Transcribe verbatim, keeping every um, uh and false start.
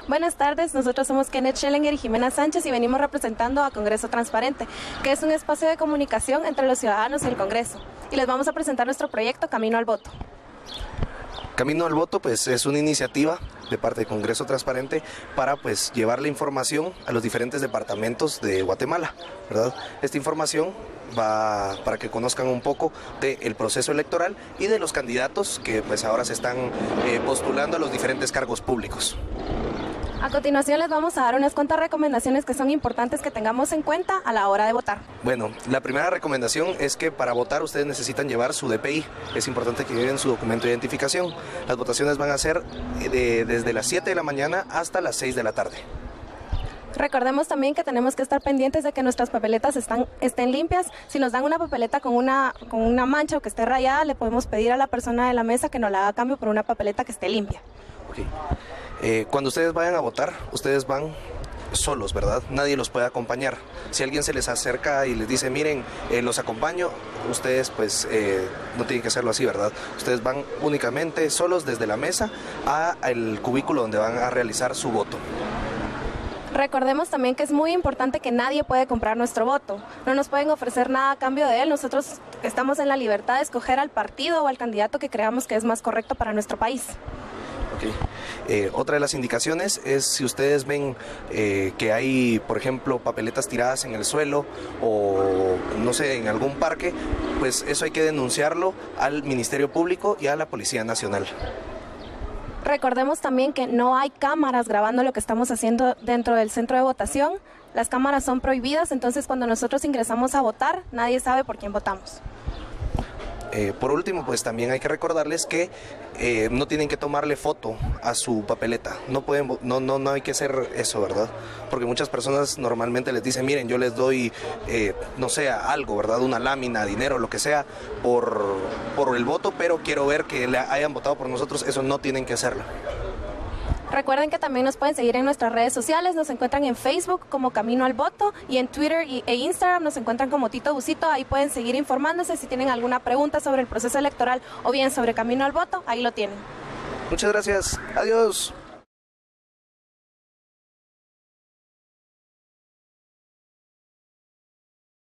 Buenas tardes, nosotros somos Kenneth Schellinger y Jimena Sánchez y venimos representando a Congreso Transparente, que es un espacio de comunicación entre los ciudadanos y el Congreso. Y les vamos a presentar nuestro proyecto Camino al Voto. Camino al Voto pues es una iniciativa de parte de Congreso Transparente para pues llevar la información a los diferentes departamentos de Guatemala, ¿verdad? Esta información va para que conozcan un poco del proceso electoral y de los candidatos que pues ahora se están eh, postulando a los diferentes cargos públicos. A continuación les vamos a dar unas cuantas recomendaciones que son importantes que tengamos en cuenta a la hora de votar. Bueno, la primera recomendación es que para votar ustedes necesitan llevar su D P I. Es importante que lleven su documento de identificación. Las votaciones van a ser de, desde las siete de la mañana hasta las seis de la tarde. Recordemos también que tenemos que estar pendientes de que nuestras papeletas están, estén limpias. Si nos dan una papeleta con una, con una mancha o que esté rayada, le podemos pedir a la persona de la mesa que nos la haga cambio por una papeleta que esté limpia. Okay. Eh, cuando ustedes vayan a votar, ustedes van solos, ¿verdad? Nadie los puede acompañar. Si alguien se les acerca y les dice, miren, eh, los acompaño, ustedes pues eh, no tienen que hacerlo así, ¿verdad? Ustedes van únicamente solos desde la mesa al cubículo donde van a realizar su voto. Recordemos también que es muy importante que nadie puede comprar nuestro voto. No nos pueden ofrecer nada a cambio de él. Nosotros estamos en la libertad de escoger al partido o al candidato que creamos que es más correcto para nuestro país. Okay. Eh, otra de las indicaciones es si ustedes ven eh, que hay, por ejemplo, papeletas tiradas en el suelo o, no sé, en algún parque, pues eso hay que denunciarlo al Ministerio Público y a la Policía Nacional. Recordemos también que no hay cámaras grabando lo que estamos haciendo dentro del centro de votación. Las cámaras son prohibidas, entonces cuando nosotros ingresamos a votar, nadie sabe por quién votamos. Eh, por último, pues también hay que recordarles que eh, no tienen que tomarle foto a su papeleta. No pueden, no, no, no hay que hacer eso, ¿verdad? Porque muchas personas normalmente les dicen, miren, yo les doy, eh, no sé, algo, ¿verdad? Una lámina, dinero, lo que sea, por, por el voto, pero quiero ver que le hayan votado por nosotros. Eso no tienen que hacerlo. Recuerden que también nos pueden seguir en nuestras redes sociales, nos encuentran en Facebook como Camino al Voto y en Twitter e Instagram nos encuentran como Tito Busito. Ahí pueden seguir informándose si tienen alguna pregunta sobre el proceso electoral o bien sobre Camino al Voto, ahí lo tienen. Muchas gracias, adiós.